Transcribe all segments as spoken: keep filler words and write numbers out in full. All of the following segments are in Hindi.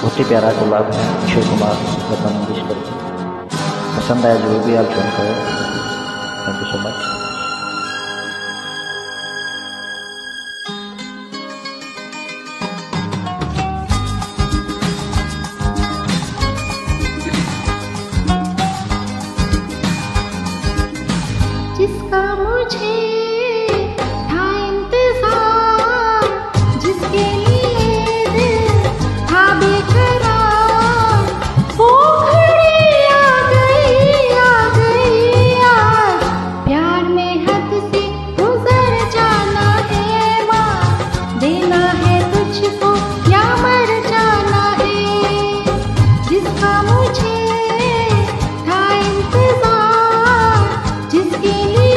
बहुत ही प्यारा कोलाब है अक्षय कुमार लता मंगेशकर। पसंद आया जो भी आप ज्वाइन करो। Thank you so much. जिसका मुझे था इंतजार, जिसके लिए दिल था बेकरार, वो घड़ी आ गई आ गई आज। प्यार में हद से गुजर जाना है माँ, देना है तुझको या मर जाना है। जिसका मुझे था इंतजार, जिसके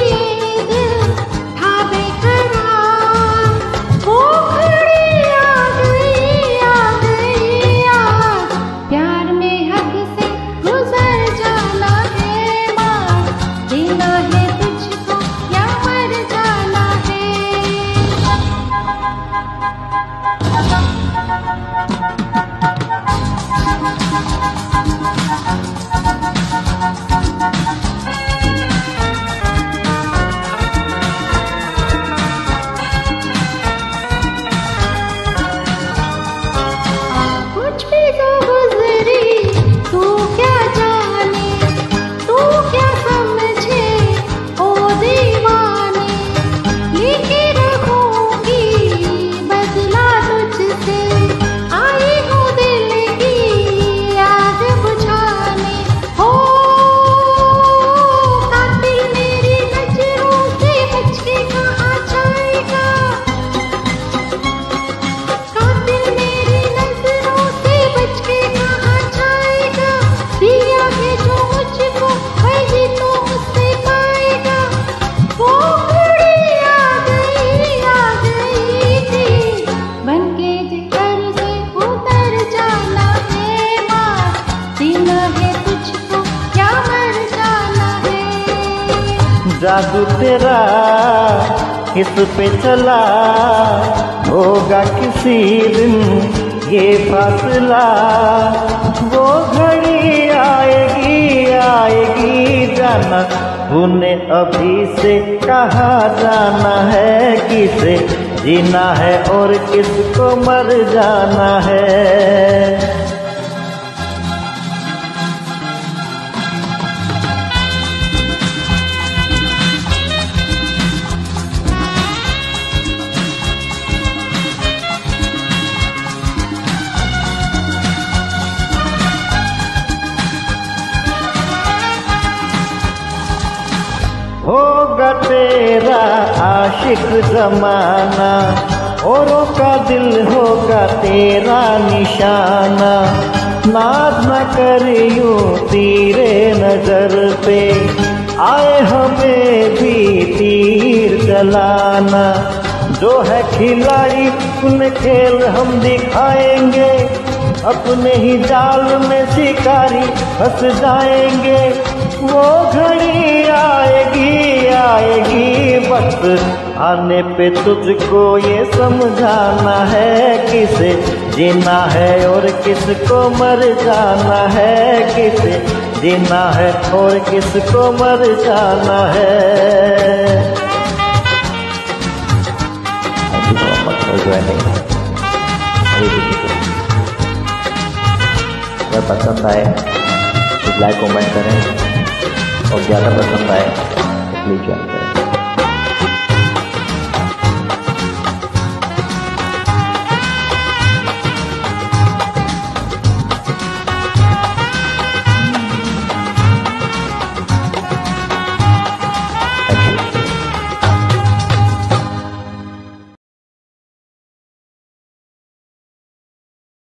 जादू तेरा किस पे चला, होगा किसी दिन ये फासला। वो घड़ी आएगी आएगी जाना, तूने अभी से कहाँ जाना है। किसे जीना है और किसको मर जाना है। होगा तेरा आशिक जमाना, औरों का दिल होगा तेरा निशाना। नाज न कर यूं तेरे नजर पे, आए हमें भी तीर चलाना। जो है खिलाड़ी उन्हें खेल हम दिखाएंगे, अपने ही जाल में शिकारी फंस जाएंगे। वो घड़ी आएगी आएगी वक्त आने पे तुझको ये समझाना है। किसे जीना है और किसको मर जाना है। किसे जीना है और किसको मर जाना है। अगर पसंद आए तो लाइक कमेंट करें और ज़्यादा पसंद आए तो प्लीज़ ज्वाइन करें।